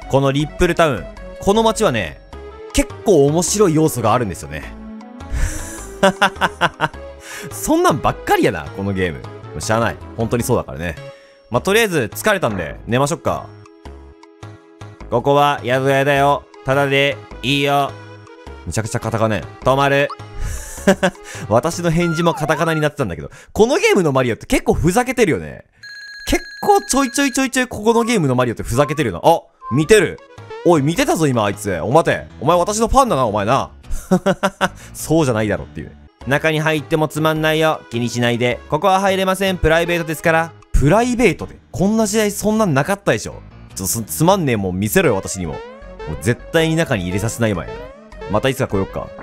このリップルタウン。この街はね、結構面白い要素があるんですよね。そんなんばっかりやな、このゲーム。しゃあない。本当にそうだからね。まあ、とりあえず疲れたんで寝ましょっか。ここは宿屋だよ。ただでいいよ。めちゃくちゃカタカナ。止まる。私の返事もカタカナになってたんだけど、このゲームのマリオって結構ふざけてるよね。結構ちょいちょいここのゲームのマリオってふざけてるよな。あ、見てる。おい、見てたぞ今あいつ。お待て。お前私のファンだな、お前な。そうじゃないだろっていう。中に入ってもつまんないよ。気にしないで。ここは入れません。プライベートですから。プライベートでこんな時代そんなんなかったでしょ。つまんねえもん見せろよ、私にも。もう絶対に中に入れさせないまえ。またいつか来よっか。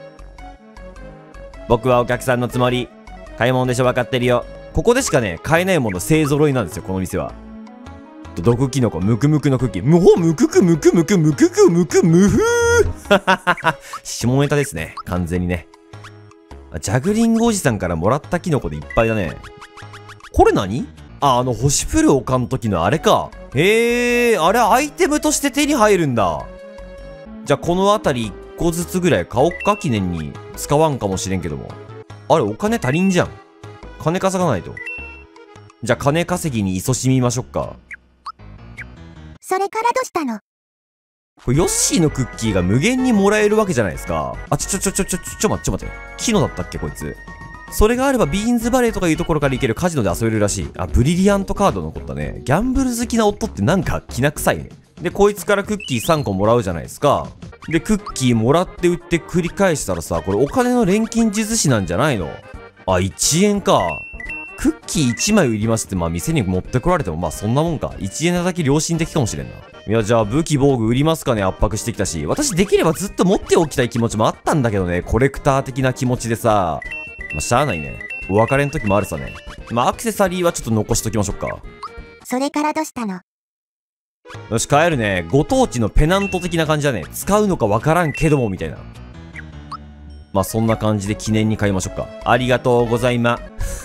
僕はお客さんのつもり。買い物でしょ、分かってるよ。ここでしかね、買えないもの勢揃いなんですよ、この店は。毒キノコ、ムクムクのクッキー。むほ、むくく、むくむく、むくく、むく、むふー。下ネタですね、完全にね。ジャグリングおじさんからもらったキノコでいっぱいだね。これ何？あ、星降る丘の時のあれか。へえ、あれアイテムとして手に入るんだ。じゃあこの辺り1個ずつぐらい買おっか、記念に。使わんかもしれんけども。あれ、お金足りんじゃん。金稼がないと。じゃあ金稼ぎに勤しみましょっか。 それからどうしたの？ これヨッシーのクッキーが無限にもらえるわけじゃないですか。あ、ちょ待って。キノだったっけこいつ。それがあればビーンズバレーとかいうところから行けるカジノで遊べるらしい。あ、ブリリアントカード残ったね。ギャンブル好きな夫ってなんか気な臭いね。で、こいつからクッキー3個もらうじゃないですか。で、クッキーもらって売って繰り返したらさ、これお金の錬金術師なんじゃないの？あ、1円か。クッキー1枚売りますって、まあ店に持ってこられてもまあそんなもんか。1円だけ良心的かもしれんな。いや、じゃあ武器防具売りますかね。圧迫してきたし。私できればずっと持っておきたい気持ちもあったんだけどね。コレクター的な気持ちでさ。まあしゃあないね。お別れの時もあるさね。まあアクセサリーはちょっと残しときましょうか。 それからどうしたの？ よし、帰るね。ご当地のペナント的な感じだね。使うのかわからんけども、みたいな。まあそんな感じで記念に買いましょうか。ありがとうございます。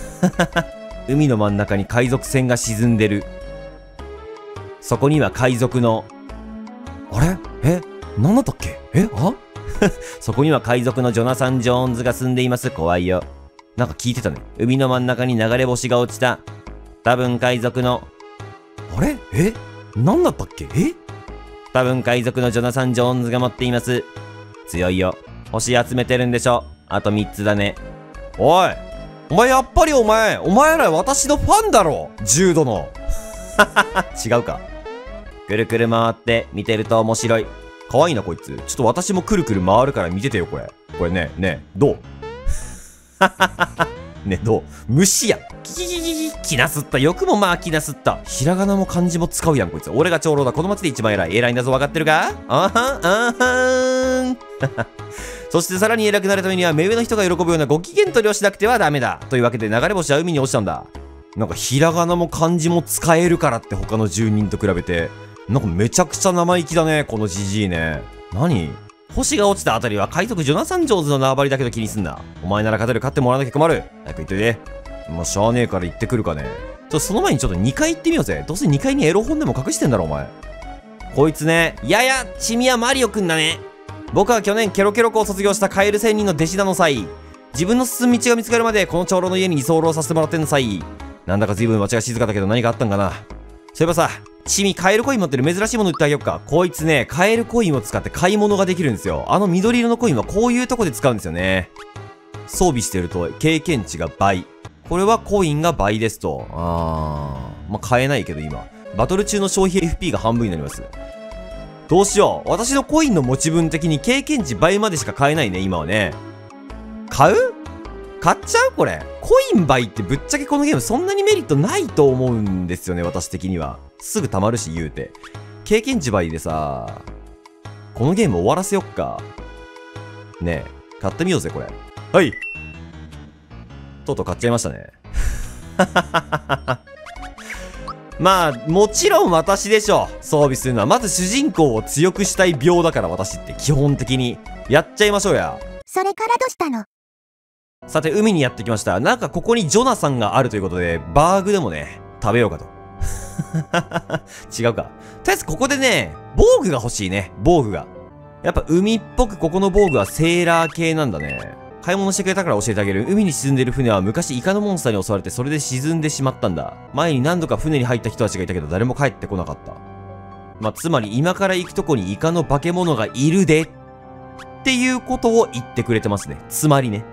海の真ん中に海賊船が沈んでる。そこには海賊の、あれ？なんだったっけ？そこには海賊のジョナサン・ジョーンズが住んでいます。怖いよ。なんか聞いてたね。海の真ん中に流れ星が落ちた。多分海賊の、あれ？なんだったっけ？多分海賊のジョナサン・ジョーンズが持っています。強いよ。星集めてるんでしょ。あと3つだね。おい！お前やっぱりお前ら私のファンだろ！重度の。違うか。くるくる回って見てると面白い。かわいいなこいつ。ちょっと私もくるくる回るから見ててよこれ。これね、どう？ね、どう？虫やん。気なすった。よくもまあ気なすった。ひらがなも漢字も使うやんこいつ。俺が長老だ。この町で一番偉い。偉いんだぞ分かってるか？あはん。そしてさらに偉くなるためには目上の人が喜ぶようなご機嫌取りをしなくてはダメだ。というわけで流れ星は海に落ちたんだ。なんかひらがなも漢字も使えるからって他の住人と比べて。なんかめちゃくちゃ生意気だね、このじじいね。何？星が落ちたあたりは海賊ジョナサン・ジョーンズの縄張りだけど気にすんな。お前なら勝てる、勝ってもらわなきゃ困る。早く言っといて。まあ、しゃあねえから行ってくるかね。その前にちょっと2階行ってみようぜ。どうせ2階にエロ本でも隠してんだろ、お前。こいつね、チミはマリオくんだね。僕は去年ケロケロ校を卒業したカエル仙人の弟子なのさい。自分の進む道が見つかるまでこの長老の家に居候させてもらってんのさい。なんだか随分街が静かだけど何かあったんかな。そういえばさ、チミカエルコイン持ってる。珍しいもの売ってあげよっか。こいつね、カエルコインを使って買い物ができるんですよ。あの緑色のコインはこういうとこで使うんですよね。装備してると経験値が倍。これはコインが倍ですと。まあ、買えないけど今。バトル中の消費 FP が半分になります。どうしよう。私のコインの持ち分的に経験値倍までしか買えないね、今はね。買っちゃうこれ。コイン倍ってぶっちゃけこのゲームそんなにメリットないと思うんですよね、私的には。すぐ溜まるし言うて。経験値倍でさ、このゲーム終わらせよっか。ねえ、買ってみようぜ、これ。はい。とうとう買っちゃいましたね。まあ、もちろん私でしょ。装備するのは。まず主人公を強くしたい病だから私って基本的に。やっちゃいましょうや。 それからどうしたの？ さて、海にやってきました。なんかここにジョナサンがあるということで、バーグでもね、食べようかと。 違うか。とりあえずここでね、防具が欲しいね。防具が。やっぱ海っぽくここの防具はセーラー系なんだね。買い物してくれたから教えてあげる。海に沈んでる船は昔イカのモンスターに襲われてそれで沈んでしまったんだ。前に何度か船に入った人たちがいたけど誰も帰ってこなかった。まあ、つまり今から行くとこにイカの化け物がいるで。っていうことを言ってくれてますね。つまりね。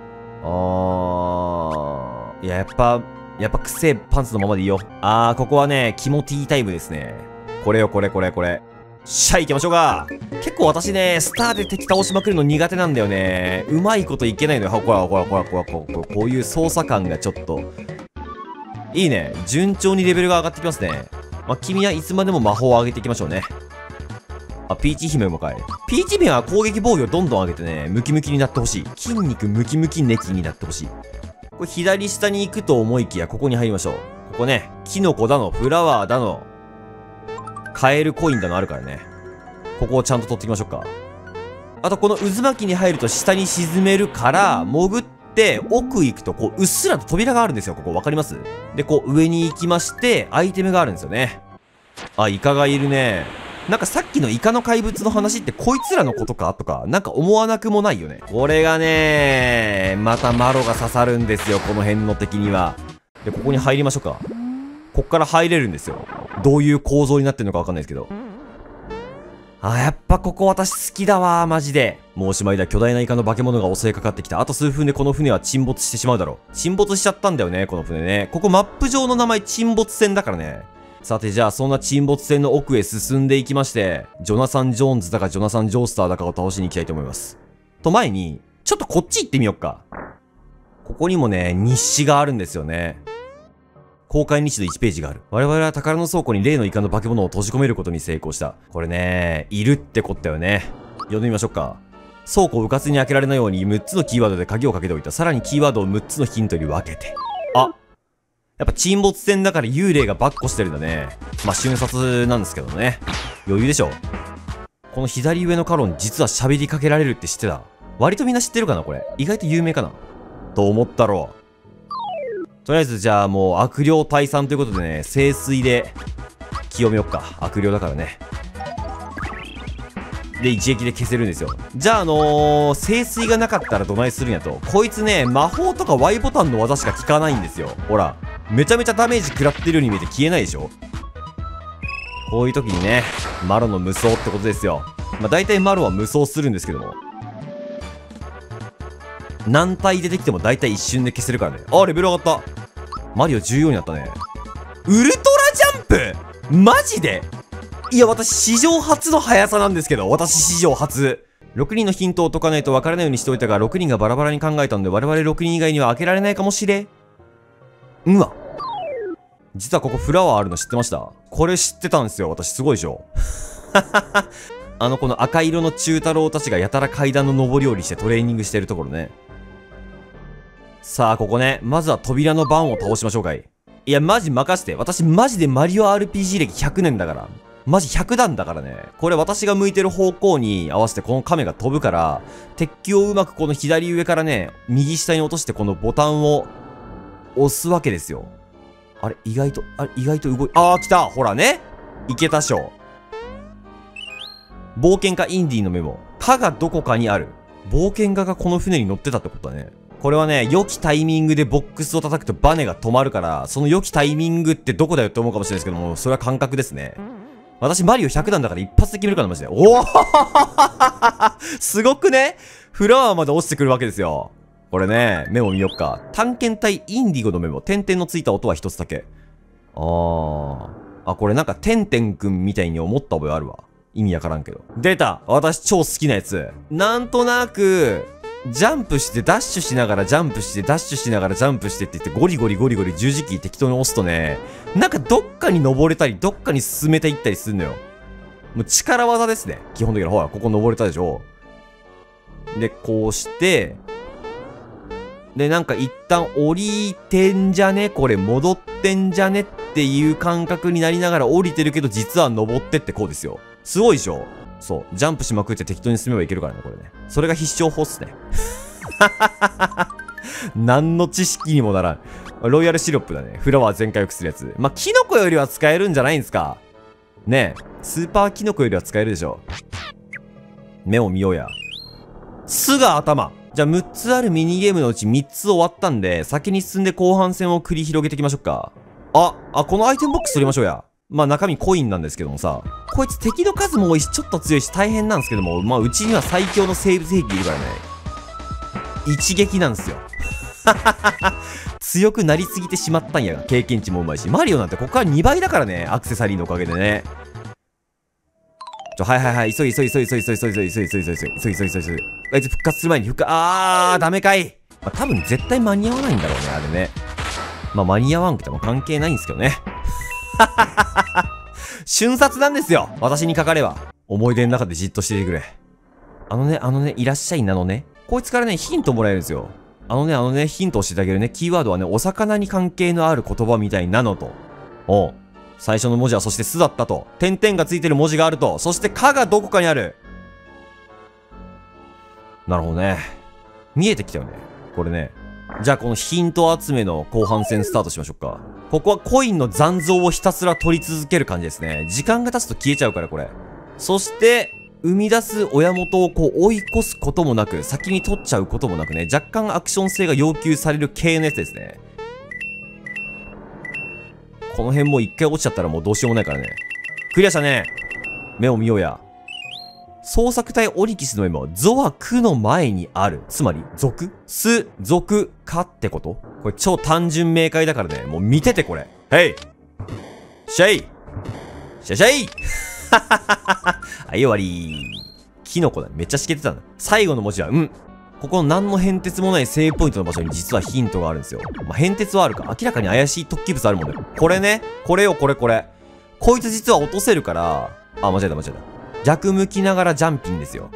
いや、やっぱくせえパンツのままでいいよ。ここはね、キモティータイムですね。これよ、これ。しゃ、行きましょうか。結構私ね、スターで敵倒しまくるの苦手なんだよね。うまいこといけないのよ。ほら、こういう操作感がちょっと。いいね。順調にレベルが上がってきますね。まあ、君はいつまでも魔法を上げていきましょうね。ピーチ姫もかい。ピーチ姫は攻撃防御をどんどん上げてね、ムキムキになってほしい。筋肉ムキムキネキになってほしい。これ左下に行くと思いきや、ここに入りましょう。ここね、キノコだの、フラワーだの、カエルコインだのあるからね。ここをちゃんと取っていきましょうか。あと、この渦巻きに入ると下に沈めるから、潜って奥行くと、こう、うっすらと扉があるんですよ。ここ、わかります？で、こう、上に行きまして、アイテムがあるんですよね。イカがいるね。なんかさっきのイカの怪物の話ってこいつらのことかとか、なんか思わなくもないよね。これがね、またマロが刺さるんですよ、この辺の敵には。で、ここに入りましょうか。こっから入れるんですよ。どういう構造になってるのかわかんないですけど。やっぱここ私好きだわ、マジで。もうおしまいだ、巨大なイカの化け物が襲いかかってきた。あと数分でこの船は沈没してしまうだろう。沈没しちゃったんだよね、この船ね。ここマップ上の名前沈没船だからね。さてじゃあそんな沈没船の奥へ進んでいきまして、ジョナサン・ジョーンズだかジョナサン・ジョースターだかを倒しに行きたいと思います。と前に、ちょっとこっち行ってみよっか。ここにもね、日誌があるんですよね。公開日誌の1ページがある。我々は宝の倉庫に例のイカの化け物を閉じ込めることに成功した。これね、いるってこったよね。読んでみましょうか。倉庫をうかつに開けられないように6つのキーワードで鍵をかけておいた。さらにキーワードを6つのヒントに分けて。やっぱ沈没船だから幽霊がバッコしてるんだね。まあ、瞬殺なんですけどね。余裕でしょ。この左上のカロン実は喋りかけられるって知ってた？割とみんな知ってるかなこれ。意外と有名かなと思ったろう。とりあえずじゃあもう悪霊退散ということでね、聖水で清めよっか。悪霊だからね。で、一撃で消せるんですよ。じゃあ聖水がなかったらどないするんやと。こいつね、魔法とか Y ボタンの技しか効かないんですよ。ほら。めちゃめちゃダメージ食らってるように見えて消えないでしょ。こういう時にね、マロの無双ってことですよ。まあ大体マロは無双するんですけども。何体出てきても大体一瞬で消せるからね。レベル上がった。マリオ14になったね。ウルトラジャンプマジで？いや、私史上初の速さなんですけど、私史上初。6人のヒントを解かないと分からないようにしておいたが、6人がバラバラに考えたので、我々6人以外には開けられないかもしれん。うわ。実はここフラワーあるの知ってました？これ知ってたんですよ。私すごいでしょ。この赤色の中太郎たちがやたら階段の上り下りしてトレーニングしてるところね。さあ、ここね。まずは扉の番を倒しましょうかい。いや、マジ任して。私マジでマリオ RPG 歴100年だから。マジ100段だからね。これ私が向いてる方向に合わせてこの亀が飛ぶから、鉄球をうまくこの左上からね、右下に落としてこのボタンを押すわけですよ。意外と動い、来たほらねいけたしょ。冒険家インディのメモ。かがどこかにある。冒険家がこの船に乗ってたってことだね。これはね、良きタイミングでボックスを叩くとバネが止まるから、その良きタイミングってどこだよって思うかもしれないですけども、それは感覚ですね。私マリオ100段だから一発で決めるからマジで。おおすごくねフラワーまで落ちてくるわけですよ。これね、メモ見よっか。探検隊インディゴのメモ。点々のついた音は一つだけ。これなんかてんてんくんみたいに思った覚えあるわ。意味わからんけど。出た！私超好きなやつ。なんとなく、ジャンプしてダッシュしながらジャンプしてダッシュしながらジャンプしてって言ってゴリゴリ十字キー適当に押すとね、なんかどっかに登れたりどっかに進めていったりするのよ。もう力技ですね。基本的にほら、ここ登れたでしょ。で、こうして、で、なんか一旦降りてんじゃね？これ戻ってんじゃね？っていう感覚になりながら降りてるけど実は登ってってこうですよ。すごいでしょ？そう。ジャンプしまくって適当に進めばいけるからね、これね。それが必勝法っすね。何の知識にもならん。 ロイヤルシロップだね。フラワー全回復するやつ。まあ、キノコよりは使えるんじゃないんですか。ねえ。スーパーキノコよりは使えるでしょ。目を見ようや。巣が頭。じゃあ6つあるミニゲームのうち3つ終わったんで、先に進んで後半戦を繰り広げていきましょうか。このアイテムボックス取りましょうや。まあ中身コインなんですけどもさ。こいつ敵の数も多いし、ちょっと強いし大変なんですけども、まあうちには最強の生物兵器いるからね。一撃なんですよ。強くなりすぎてしまったんやが、経験値もうまいし。マリオなんてここから2倍だからね、アクセサリーのおかげでね。はい、急い。あいつ復活する前にダメかい。まあ、多分絶対間に合わないんだろうね、あれね。まあ、間に合わんくても関係ないんですけどね。瞬殺なんですよ、私にかかれば。思い出の中でじっとしていてくれ。いらっしゃいなのね。こいつからね、ヒントもらえるんですよ。ヒントをしてあげるね。キーワードはね、お魚に関係のある言葉みたいなのと。最初の文字はそして巣だったと。点々がついてる文字があると。そしてかがどこかにある。なるほどね。見えてきたよね。これね。じゃあこのヒント集めの後半戦スタートしましょうか。ここはコインの残像をひたすら取り続ける感じですね。時間が経つと消えちゃうからこれ。そして、生み出す親元をこう追い越すこともなく、先に取っちゃうこともなくね、若干アクション性が要求される系のやつですね。この辺もう一回落ちちゃったらもうどうしようもないからね。クリアしたね。目を見ようや。捜索隊オリキスのメモ、ゾはクの前にある。つまり、属ス、属、かってこと？これ超単純明快だからね。もう見ててこれ。へいシャイシャシャイはい、終わり。キノコだ。めっちゃしけてたな。最後の文字は、ここの何の変哲もないセーブポイントの場所に実はヒントがあるんですよ。まあ、変哲はあるか。明らかに怪しい突起物あるもんね。これね。これよ、これ。こいつ実は落とせるから、間違えた。逆向きながらジャンピンですよ。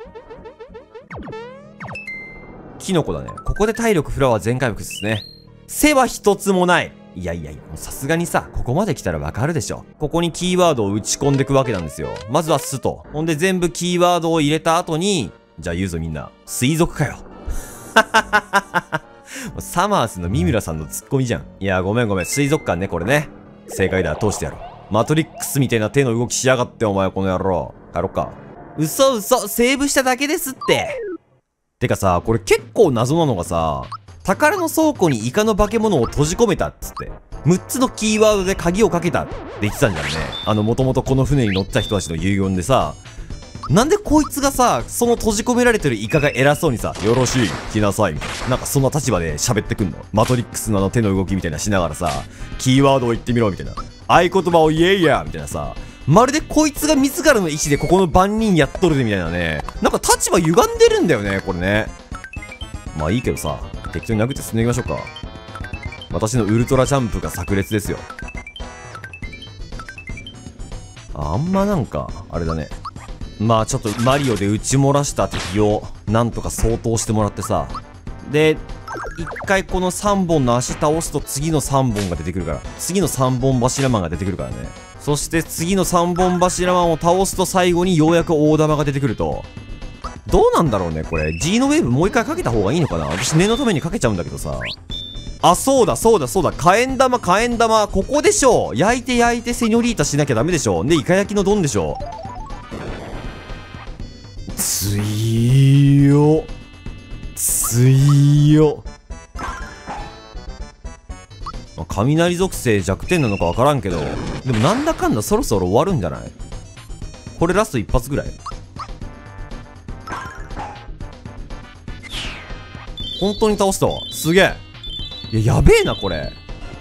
キノコだね。ここで体力フラワー全回復ですね。背は一つもない。いや、さすがにさ、ここまで来たらわかるでしょ。ここにキーワードを打ち込んでいくわけなんですよ。まずは巣と。ほんで全部キーワードを入れた後に、じゃあ言うぞみんな。水族かよ。サマースの三村さんのツッコミじゃん。いや、ごめん。水族館ね、これね。正解だ。通してやろう。マトリックスみたいな手の動きしやがって、お前この野郎。帰ろっか。嘘。セーブしただけですって。てかさ、これ結構謎なのがさ、宝の倉庫にイカの化け物を閉じ込めたっつって。6つのキーワードで鍵をかけたって言ってたんじゃんね。もともとこの船に乗ってた人たちの遺言でさ、なんでこいつがさ、その閉じ込められてるイカが偉そうにさ、よろしい、来なさい、みたいな。なんかそんな立場で喋ってくんの。マトリックスの手の動きみたいなしながらさ、キーワードを言ってみろ、みたいな。合言葉を言えや、みたいなさ。まるでこいつが自らの意志でここの番人やっとるで、みたいなね。なんか立場歪んでるんだよね、これね。まあいいけどさ、適当に殴って進んでいきましょうか。私のウルトラジャンプが炸裂ですよ。あんまなんか、あれだね。まあちょっとマリオで撃ち漏らした敵をなんとか掃討してもらってさ。で、一回この3本の足倒すと次の3本が出てくるから。次の3本柱マンが出てくるからね。そして次の3本柱マンを倒すと最後にようやく大玉が出てくると。どうなんだろうね、これ。G のウェーブもう一回かけた方がいいのかな？私念のためにかけちゃうんだけどさ。そうだ。火炎玉。ここでしょ。焼いてセニョリータしなきゃダメでしょ。で、イカ焼きの丼でしょ。強雷属性弱点なのかわからんけど、でもなんだかんだそろそろ終わるんじゃない？これラスト一発ぐらい？本当に倒したわ。すげえ。やべえな、これ。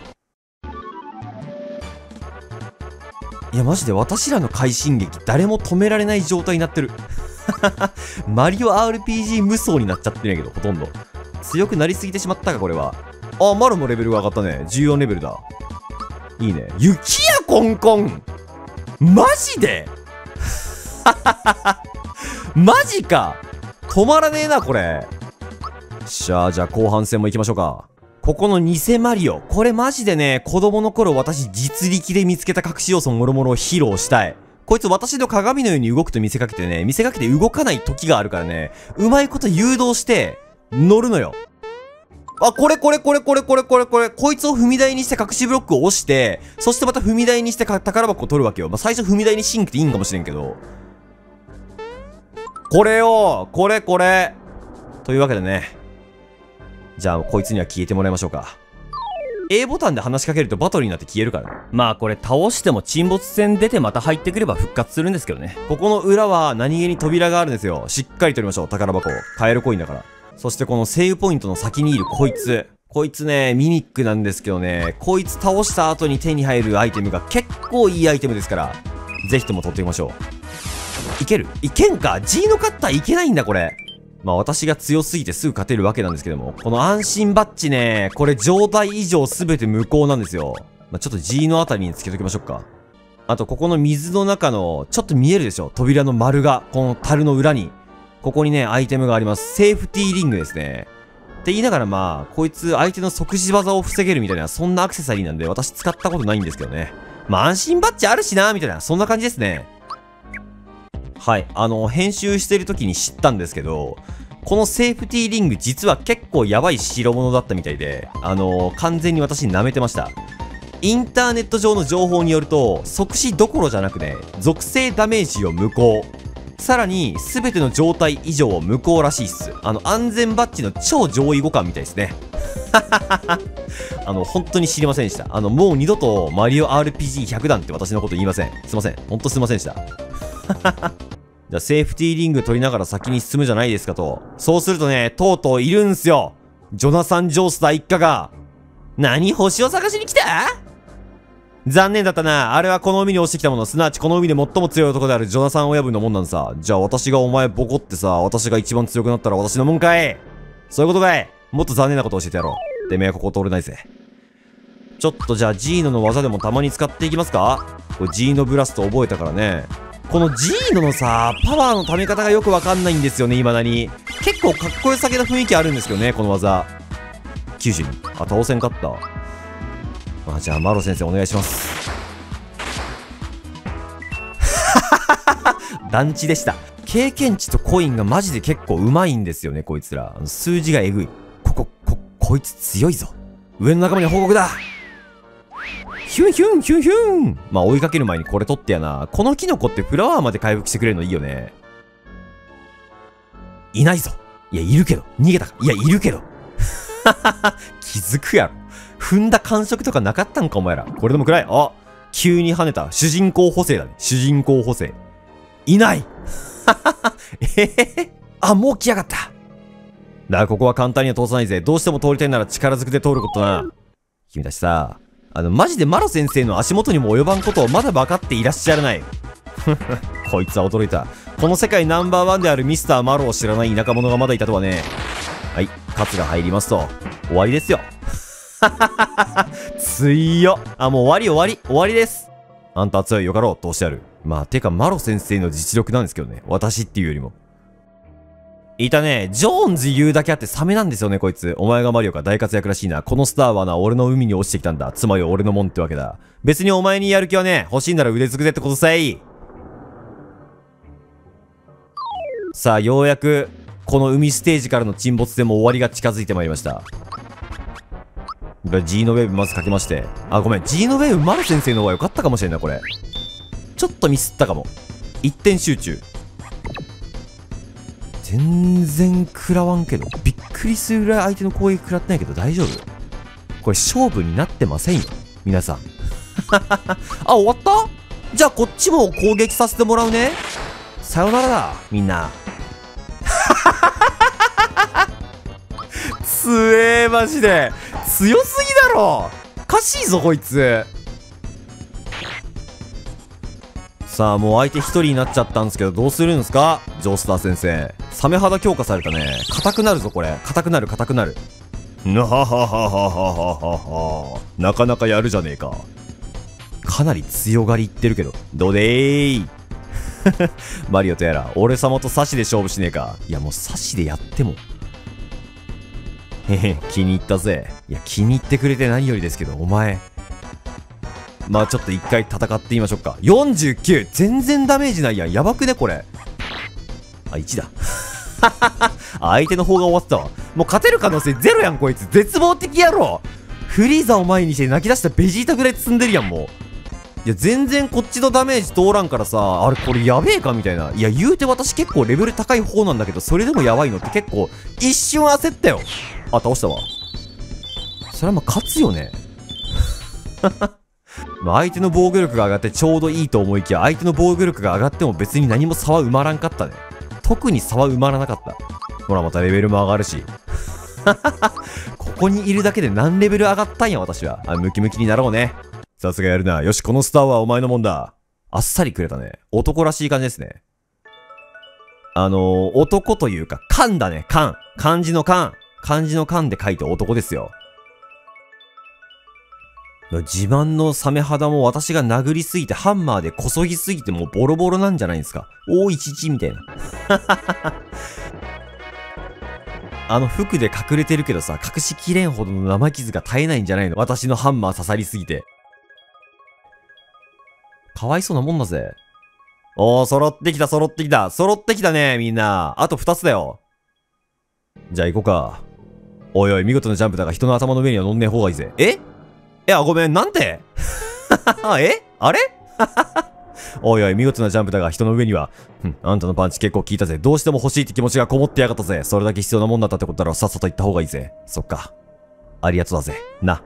いや、マジで私らの快進撃、誰も止められない状態になってる。マリオ RPG 無双になっちゃってるんやけど、ほとんど。強くなりすぎてしまったか、これは。マロもレベルが上がったね。14レベルだ。いいね。雪やコンコンマジでマジか止まらねえな、これ。じゃあ後半戦も行きましょうか。ここの偽マリオ。これマジでね、子供の頃私実力で見つけた隠し要素もろもろを披露したい。こいつ私の鏡のように動くと見せかけて動かない時があるからね、うまいこと誘導して、乗るのよ。 あ、これ。こいつを踏み台にして隠しブロックを押して、そしてまた踏み台にして宝箱を取るわけよ。まあ、最初踏み台にシンクでいいんかもしれんけど。これよこれというわけでね。じゃあ、こいつには消えてもらいましょうか。A ボタンで話しかけるとバトルになって消えるから。まあこれ倒しても沈没船出てまた入ってくれば復活するんですけどね。ここの裏は何気に扉があるんですよ。しっかり取りましょう、宝箱を。カエルコインだから。そしてこのセーブポイントの先にいるこいつ。こいつね、ミミックなんですけどね、こいつ倒した後に手に入るアイテムが結構いいアイテムですから、ぜひとも取ってみましょう。いける？いけんか？ G のカッターいけないんだ、これ。まあ私が強すぎてすぐ勝てるわけなんですけども、この安心バッジね、これ状態以上すべて無効なんですよ。まあちょっと G のあたりにつけときましょうか。あとここの水の中の、ちょっと見えるでしょ？扉の丸が、この樽の裏に。ここにね、アイテムがあります。セーフティーリングですね。って言いながらまあ、こいつ相手の即時技を防げるみたいな、そんなアクセサリーなんで私使ったことないんですけどね。まあ安心バッジあるしな、みたいな、そんな感じですね。はい。編集してる時に知ったんですけど、このセーフティーリング実は結構やばい代物だったみたいで、完全に私舐めてました。インターネット上の情報によると、即死どころじゃなくね、属性ダメージを無効。さらに、すべての状態以上無効らしいっす。安全バッジの超上位互換みたいですね。本当に知りませんでした。もう二度とマリオ RPG100 段って私のこと言いません。すいません。ほんとすいませんでした。じゃあ、セーフティーリング取りながら先に進むじゃないですかと。そうするとね、とうとういるんすよ。ジョナサン・ジョースター一家が。何？星を探しに来た？残念だったな。あれはこの海に落ちてきたもの。すなわちこの海で最も強い男であるジョナサン親分のもんなんさ。じゃあ私がお前ボコってさ、私が一番強くなったら私のもんかい。そういうことかい。もっと残念なこと教えてやろう。てめえここ通れないぜ。ちょっとじゃあジーノの技でもたまに使っていきますか？これジーノブラスト覚えたからね。このジーノのさ、パワーの溜め方がよくわかんないんですよね、未だに。結構かっこよさげな雰囲気あるんですけどね、この技。92。あ、倒せんかった。あ、じゃあ、マロ先生お願いします。団地でした。経験値とコインがマジで結構うまいんですよね、こいつら。数字がえぐい。こいつ強いぞ。上の仲間に報告だ。ヒュンヒュンヒュンヒュン。まあ追いかける前にこれ取ってやな。このキノコってフラワーまで回復してくれるのいいよね。いないぞ。いや、いるけど。逃げたか。いや、いるけど。気づくやろ。踏んだ感触とかなかったんか、お前ら。これでもくらい。あ、急に跳ねた。主人公補正だね。主人公補正。いないあ、もう来やがった。だからここは簡単には通さないぜ。どうしても通りたいなら力ずくで通ることな。君たちさ、マジでマロ先生の足元にも及ばんことをまだ分かっていらっしゃらない。こいつは驚いた。この世界ナンバー1であるミスターマロを知らない田舎者がまだいたとはね。はい、カツが入りますと、終わりですよ。強っ。あ、もう終わりです。あんたは強いよかろう、通してある。まあ、てかマロ先生の実力なんですけどね。私っていうよりも。いたね。ジョーンズ言うだけあってサメなんですよね、こいつ。お前がマリオか大活躍らしいな。このスターはな、俺の海に落ちてきたんだ。つまり俺のもんってわけだ。別にお前にやる気はね、欲しいなら腕ずくぜってことさい。さあ、ようやく、この海ステージからの沈没でも終わりが近づいてまいりました。G のウェーブまずかけまして。あ、ごめん。G のウェーブマロ先生の方が良かったかもしれんな、これ。ちょっとミスったかも。一点集中。全然食らわんけど。びっくりするぐらい相手の攻撃食らってないけど大丈夫？これ勝負になってませんよ。皆さん。あ、終わった？じゃあこっちも攻撃させてもらうね。さよならだ、みんな。強えー、マジで。強すぎだろ。おかしいぞ、こいつ。さあ、もう相手一人になっちゃったんですけど、どうするんですか？ジョースター先生。サメ肌強化されたね。硬くなるぞ、これ。硬くなる。なはははははは。なかなかやるじゃねえか。かなり強がりいってるけど。どうでーマリオとやら、俺様とサシで勝負しねえか。いや、もうサシでやっても。へへ、気に入ったぜ。いや、気に入ってくれて何よりですけど、お前。まあちょっと一回戦ってみましょうか。49! 全然ダメージないやん。やばくねこれ。あ、1だ。相手の方が終わってたわ。 もう勝てる可能性ゼロやん、こいつ。絶望的やろ。フリーザを前にして泣き出したベジータぐらい積んでるやん、もう。いや、全然こっちのダメージ通らんからさ、あれこれやべえかみたいな。いや、言うて私結構レベル高い方なんだけど、それでもやばいのって結構、一瞬焦ったよ。あ、倒したわ。それはまあ勝つよね。まあ相手の防御力が上がってちょうどいいと思いきや、相手の防御力が上がっても別に何も差は埋まらんかったね。特に差は埋まらなかった。ほら、またレベルも上がるし。ここにいるだけで何レベル上がったんや、私は。ムキムキになろうね。さすがやるな。よし、このスターはお前のもんだ。あっさりくれたね。男らしい感じですね。男というか、漢だね、漢。漢字の漢。漢字の漢で書いて男ですよ。自慢のサメ肌も私が殴りすぎてハンマーでこそぎすぎてもうボロボロなんじゃないんですか。おー、いちちみたいな。服で隠れてるけどさ、隠しきれんほどの生傷が絶えないんじゃないの？私のハンマー刺さりすぎて。かわいそうなもんだぜ。おー、揃ってきた、揃ってきた。揃ってきたね、みんな。あと2つだよ。じゃあ行こうか。おいおい、見事なジャンプだが人の頭の上には乗んねえ方がいいぜ。え？いや、ごめん、なんてえ？あれおいおい、見事なジャンプだが人の上には。あんたのパンチ結構効いたぜ。どうしても欲しいって気持ちがこもってやがったぜ。それだけ必要なもんだったってことだろ。さっさと行った方がいいぜ。そっか。ありがとうだぜ。な。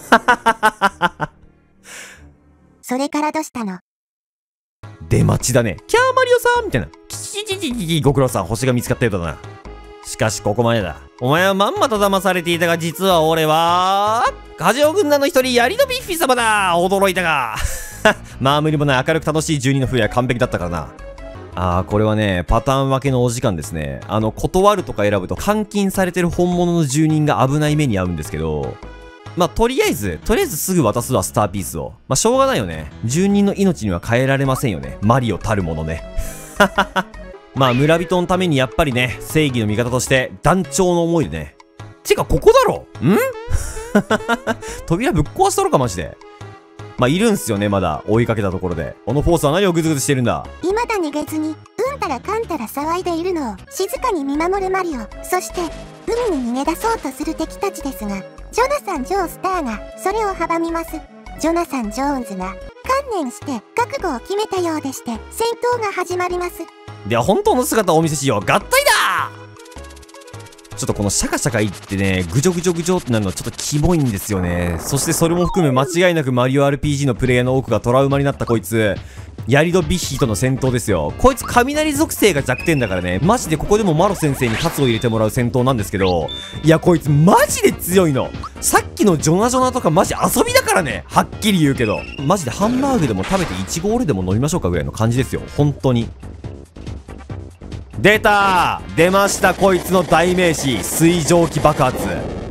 それからどうしたの？ 出待ちだね。キャーマリオさんみたいな。ご苦労さん、星が見つかったようだな。しかしここまでだ。お前はまんまと騙されていたが、実は俺は、カジオ軍団の一人、ヤリドビッフィ様だ。驚いたが。まあ無理もない明るく楽しい住人の風は完璧だったからな。これはね、パターン分けのお時間ですね。断るとか選ぶと監禁されてる本物の住人が危ない目に遭うんですけど、まあ、とりあえずすぐ渡すわ、スターピースを。まあ、しょうがないよね。住人の命には変えられませんよね。マリオたるものね。まあ、村人のためにやっぱりね、正義の味方として断腸の思いでね。てか、ここだろん扉ぶっ壊したろか、マジで。まあ、いるんすよね、まだ。追いかけたところで。このフォースは何をグズグズしてるんだ？ 未だ逃げずに、うんたらかんたら騒いでいるのを静かに見守るマリオ。そして、海に逃げ出そうとする敵たちですが、ジョナサン・ジョー・スターがそれを阻みます。ジョナサン・ジョーンズが観念して覚悟を決めたようでして、戦闘が始まります。 では本当の姿をお見せしよう。合体だ！ちょっとこのシャカシャカいってね、ぐじょぐじょぐじょってなるのちょっとキモいんですよね。そしてそれも含め間違いなくマリオ RPG のプレイヤーの多くがトラウマになったこいつ、ヤリドビッヒとの戦闘ですよ。こいつ雷属性が弱点だからね、マジでここでもマロ先生に喝を入れてもらう戦闘なんですけど、いやこいつマジで強いの。さっきのジョナジョナとかマジ遊びだからね、はっきり言うけど。マジでハンバーグでも食べてイチゴオールでも飲みましょうかぐらいの感じですよ、本当に。出たー！出ました、こいつの代名詞、水蒸気爆発。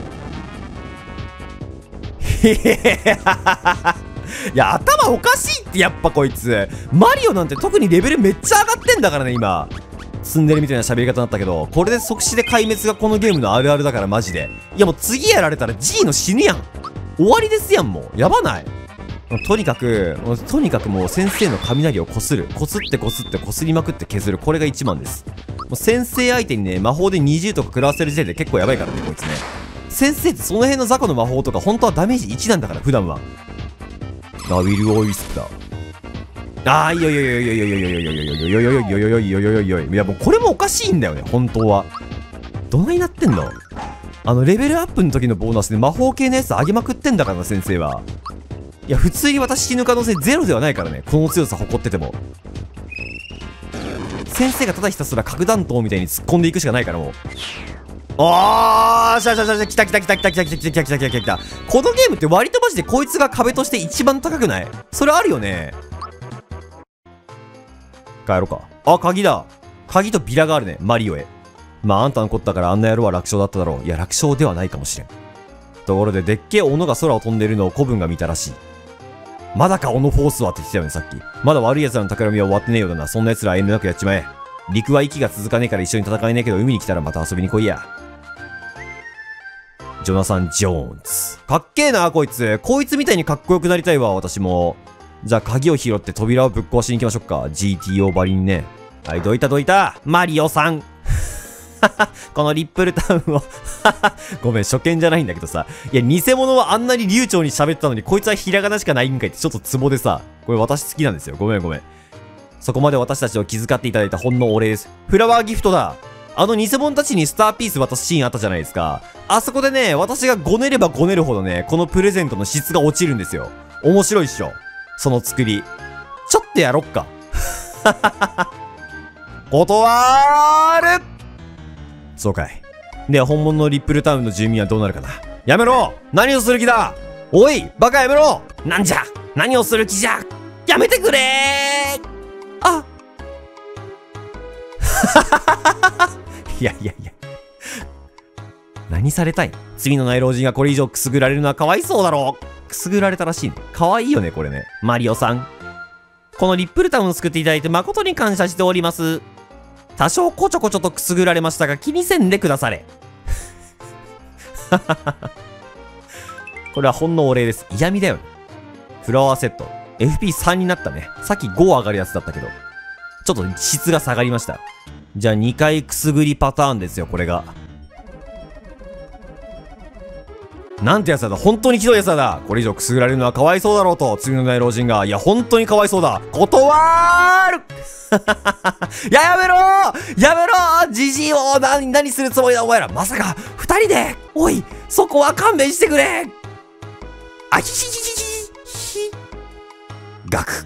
へへへいや、頭おかしいって、やっぱこいつ。マリオなんて特にレベルめっちゃ上がってんだからね、今。ツンデレみたいな喋り方になったけど、これで即死で壊滅がこのゲームのあるあるだからマジで。いやもう次やられたら G の死ぬやん。終わりですやん、もう。やばない？とにかくもう先生の雷をこする。こすってこすってこすりまくって削る。これが一番です。もう先生相手にね、魔法で20とか食らわせる時点で結構やばいからね、こいつね。先生ってその辺の雑魚の魔法とか本当はダメージ1なんだから、普段は。ウィル・オイスプだ。いやいやいやいやいやいやいやいやいやいやいやいやいやいやいやいやいやいや、もうこれもおかしいんだよね、本当は。どないなってんの？レベルアップの時のボーナスで魔法系のやつ上げまくってんだからな、先生は。いや、普通に私死ぬ可能性ゼロではないからね、この強さ誇ってても。先生がただひたすら核弾頭みたいに突っ込んでいくしかないから、もう。来た。このゲームって割とマジでこいつが壁として一番高くない？それあるよね。帰ろうか。鍵だ。鍵とビラがあるね、マリオへ。まああんたのことだからあんな野郎は楽勝だっただろう。いや、楽勝ではないかもしれん。ところで、でっけえ斧が空を飛んでいるのを古文が見たらしい。まだか、斧フォースはって言ってたよね、さっき。まだ悪い奴らの企みは終わってねえようだな。そんな奴らは遠慮なくやっちまえ。陸は息が続かねえから一緒に戦えねえけど、海に来たらまた遊びに来いや。ジョナサン・ジョーンズ。かっけえな、こいつ。こいつみたいにかっこよくなりたいわ、私も。じゃあ、鍵を拾って扉をぶっ壊しに行きましょうか。GTO ばりにね。はい、どいた。マリオさん。 このリップルタウンをごめん、初見じゃないんだけどさ。いや、偽物はあんなに流暢に喋ってたのに、こいつはひらがなしかないんかいってちょっとツボでさ。これ私好きなんですよ。ごめんごめん。そこまで私たちを気遣っていただいたほんのお礼です。フラワーギフトだ。あの偽物たちにスターピース渡すシーンあったじゃないですか。あそこでね、私がごねればごねるほどね、このプレゼントの質が落ちるんですよ。面白いっしょ。その作り。ちょっとやろっか。断る。そうかい。では本物のリップルタウンの住民はどうなるかな。やめろ。何をする気だ。おい、バカやめろ。なんじゃ。何をする気じゃ。やめてくれー。あ。いやいやいや。何されたい。次の内老人がこれ以上くすぐられるのはかわいそうだろう。くすぐられたらしいね。かわいいよね、これね。マリオさん。このリップルタウンを救っていただいて誠に感謝しております。多少こちょこちょとくすぐられましたが気にせんでくだされ。これはほんのお礼です。嫌味だよね。フラワーセット。FP3 になったね。さっき5上がるやつだったけど。ちょっと質が下がりました。じゃあ2回くすぐりパターンですよ、これが。なんてやつだ。本当にひどいやつだ。これ以上くすぐられるのはかわいそうだろうと、次のない老人が。いや、本当にかわいそうだ。断る。やめろやめろジジイを何するつもりだお前ら。まさか、二人で。おい、そこは勘弁してくれ。あひひひひひ。ガク。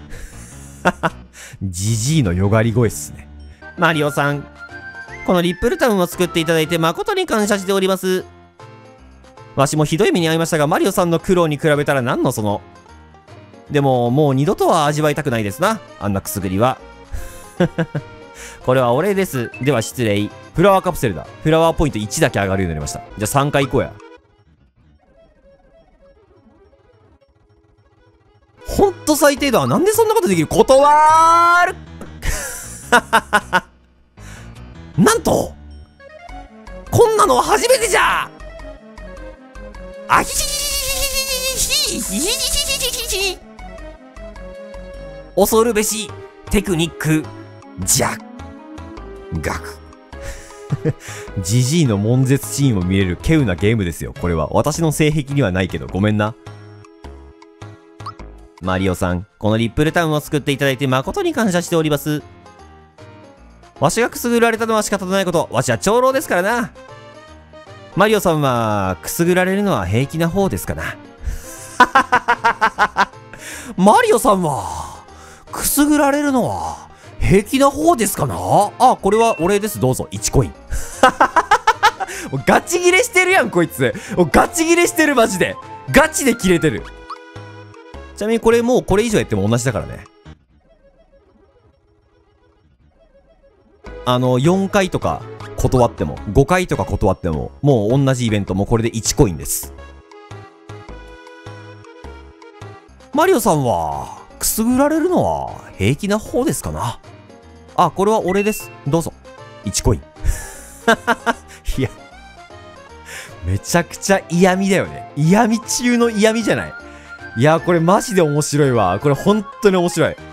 ジジイのよがり声っすね。マリオさん、このリップルタウンを作っていただいて誠に感謝しております。わしもひどい目に遭いましたが、マリオさんの苦労に比べたら何のその。でも、もう二度とは味わいたくないですな。あんなくすぐりは。これはお礼です。では失礼。フラワーカプセルだ。フラワーポイント1だけ上がるようになりました。じゃあ3回行こうや。ほんと最低だ。なんでそんなことできる。断る。なんとこんなのは初めてじゃ。あひひひひひひひひひひ。恐るべしテクニックじゃがく。ジジイの悶絶シーンを見れる稀有なゲームですよ。これは私の性癖にはないけどごめんな。マリオさん、このリップルタウンを作っていただいて誠に感謝しております。わしがくすぐられたのは仕方ないこと。わしは長老ですからな。マリオさんはくすぐられるのは平気な方ですかな。マリオさんはくすぐられるのは平気な方ですかな。あ、これはお礼です。どうぞ。1コイン。ガチギレしてるやんこいつ。ガチギレしてるマジで。ガチでキレてる。ちなみにこれもうこれ以上やっても同じだからね。4回とか断っても、5回とか断っても、もう同じイベントもこれで1コインです。マリオさんは、くすぐられるのは平気な方ですかな。あ、これは俺です。どうぞ。1コイン。いや、めちゃくちゃ嫌味だよね。嫌味中の嫌味じゃない。いや、これマジで面白いわ。これ本当に面白い。